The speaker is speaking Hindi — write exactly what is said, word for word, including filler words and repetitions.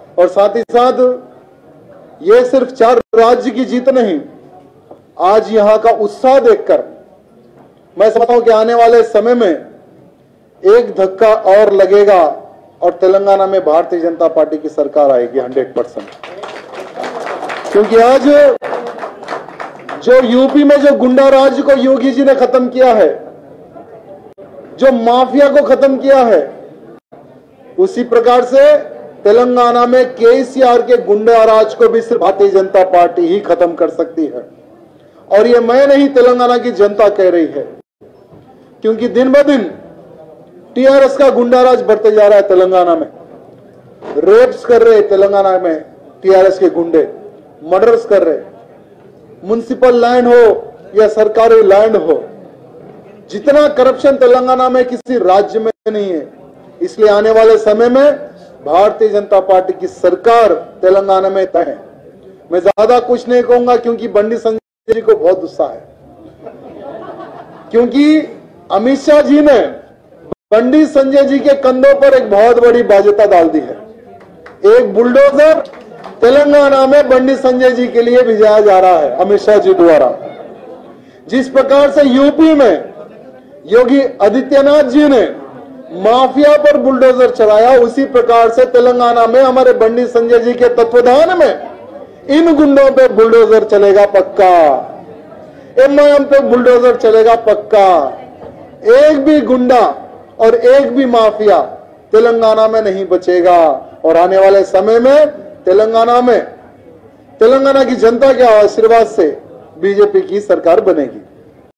और साथ ही साथ ये सिर्फ चार राज्य की जीत नहीं, आज यहां का उत्साह देखकर मैं समझता हूं कि आने वाले समय में एक धक्का और लगेगा और तेलंगाना में भारतीय जनता पार्टी की सरकार आएगी हंड्रेड परसेंट। क्योंकि आज जो यूपी में जो गुंडा राज को योगी जी ने खत्म किया है, जो माफिया को खत्म किया है, उसी प्रकार से तेलंगाना में केसीआर के गुंडा राज को भी सिर्फ भारतीय जनता पार्टी ही खत्म कर सकती है। और ये मैं नहीं, तेलंगाना की जनता कह रही है, क्योंकि दिन ब दिन टीआरएस का गुंडा राज बढ़ते जा रहा है। तेलंगाना में रेप्स कर रहे, तेलंगाना में टीआरएस के गुंडे मर्डर्स कर रहे, म्युनिसिपल लैंड हो या सरकारी लैंड हो, जितना करप्शन तेलंगाना में किसी राज्य में नहीं है। इसलिए आने वाले समय में भारतीय जनता पार्टी की सरकार तेलंगाना में तय है। मैं ज्यादा कुछ नहीं कहूंगा क्योंकि बंडी संजय जी को बहुत गुस्सा है, क्योंकि अमित शाह जी ने बंडी संजय जी के कंधों पर एक बहुत बड़ी बाध्यता डाल दी है। एक बुलडोजर तेलंगाना में बंडी संजय जी के लिए भिजाया जा रहा है अमित शाह जी द्वारा। जिस प्रकार से यूपी में योगी आदित्यनाथ जी ने माफिया पर बुलडोजर चलाया, उसी प्रकार से तेलंगाना में हमारे बंडी संजय जी के तत्वाधान में इन गुंडों पे बुलडोजर चलेगा पक्का, एमआईएम पे बुलडोजर चलेगा पक्का। एक भी गुंडा और एक भी माफिया तेलंगाना में नहीं बचेगा। और आने वाले समय में तेलंगाना में तेलंगाना की जनता के आशीर्वाद से बीजेपी की सरकार बनेगी।